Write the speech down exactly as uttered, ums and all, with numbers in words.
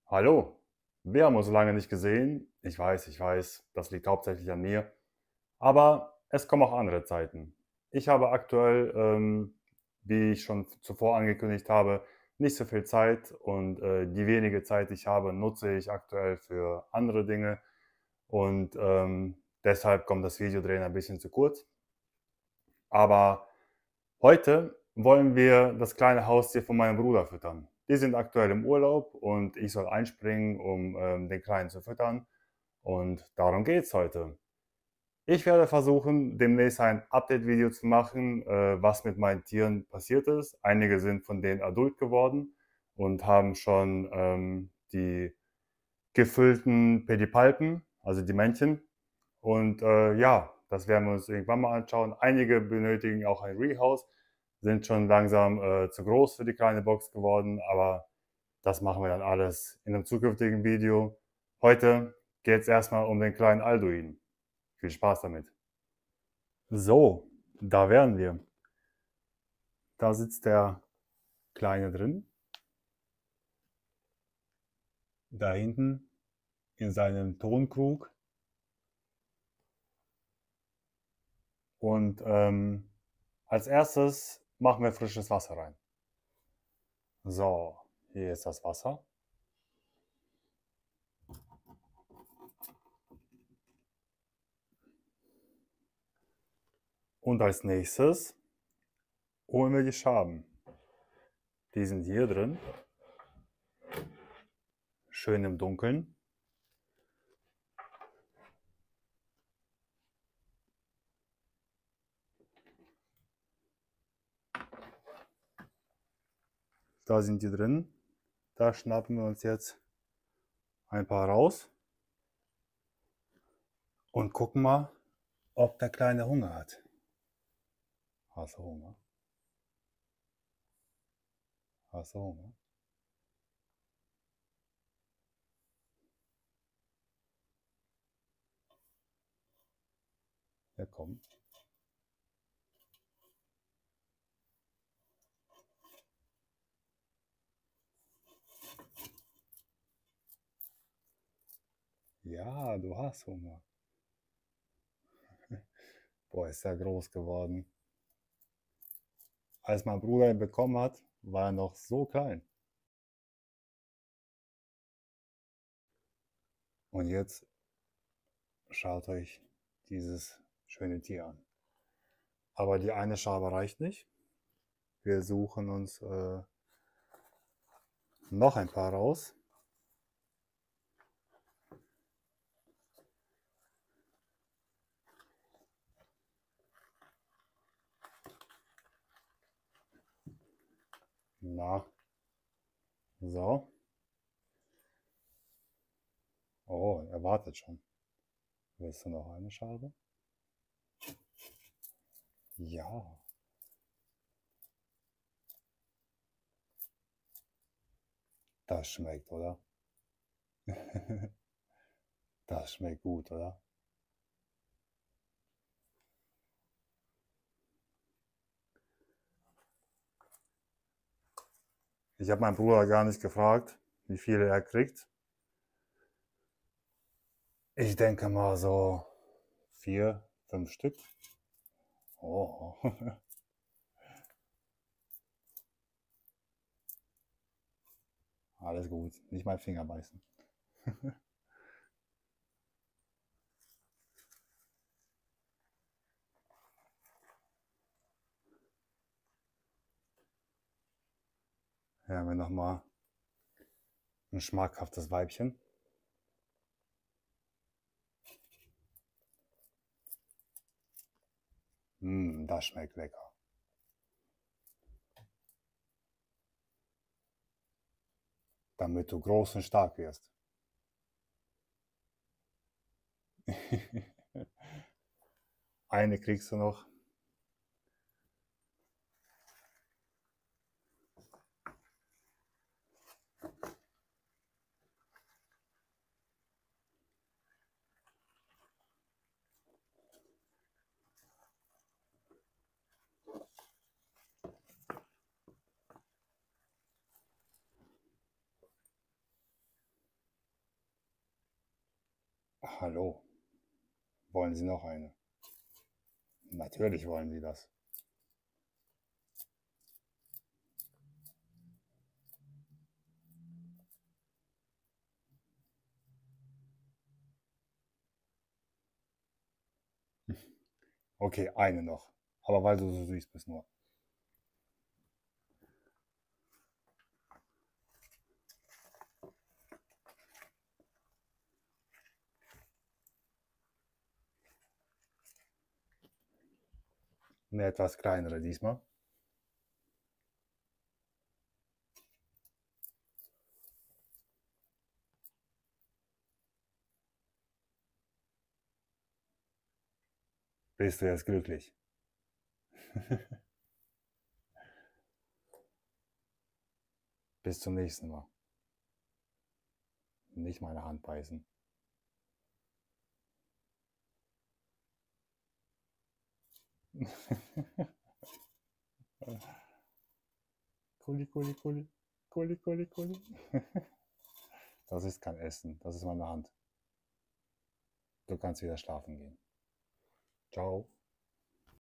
Hallo, wir haben uns lange nicht gesehen. Ich weiß, ich weiß, das liegt hauptsächlich an mir. Aber es kommen auch andere Zeiten. Ich habe aktuell, ähm, wie ich schon zuvor angekündigt habe, nicht so viel Zeit und äh, die wenige Zeit, die ich habe, nutze ich aktuell für andere Dinge und ähm, deshalb kommt das Videodrehen ein bisschen zu kurz. Aber heute wollen wir das kleine Haustier von meinem Bruder füttern. Die sind aktuell im Urlaub und ich soll einspringen, um ähm, den Kleinen zu füttern. Und darum geht's heute. Ich werde versuchen, demnächst ein Update-Video zu machen, äh, was mit meinen Tieren passiert ist. Einige sind von denen adult geworden und haben schon ähm, die gefüllten Pedipalpen, also die Männchen. Und äh, ja, das werden wir uns irgendwann mal anschauen. Einige benötigen auch ein Rehouse, sind schon langsam äh, zu groß für die kleine Box geworden, aber das machen wir dann alles in einem zukünftigen Video. Heute geht es erstmal um den kleinen Alduin. Viel Spaß damit. So, da wären wir. Da sitzt der Kleine drin. Da hinten in seinem Tonkrug. Und ähm, als erstes machen wir frisches Wasser rein. So, hier ist das Wasser. Und als nächstes holen wir die Schaben. Die sind hier drin. Schön im Dunkeln. Da sind die drin. Da schnappen wir uns jetzt ein paar raus. Und gucken mal, ob der Kleine Hunger hat. Hast du Hunger? Hast du Hunger? Ja, komm. Ja, du hast Hunger. Boah, ist er groß geworden. Als mein Bruder ihn bekommen hat, war er noch so klein. Und jetzt schaut euch dieses schöne Tier an. Aber die eine Schabe reicht nicht. Wir suchen uns äh, noch ein paar raus. Na, so. Oh, er wartet schon. Willst du noch eine Schale? Ja. Das schmeckt, oder? Das schmeckt gut, oder? Ich habe meinen Bruder gar nicht gefragt, wie viele er kriegt. Ich denke mal so vier, fünf Stück. Oh. Alles gut, nicht mein Finger beißen. Hier haben wir nochmal ein schmackhaftes Weibchen. Mm, das schmeckt lecker. Damit du groß und stark wirst. Eine kriegst du noch. Hallo, wollen Sie noch eine? Natürlich wollen Sie das. Okay, eine noch. Aber weil du so süß bist nur. Eine etwas kleinere diesmal. Bist du jetzt glücklich? Bis zum nächsten Mal. Nicht meine Hand beißen. Kuli, Kuli, Kuli. Kuli, Kuli, Kuli. Das ist kein Essen, das ist meine Hand. Du kannst wieder schlafen gehen. Ciao.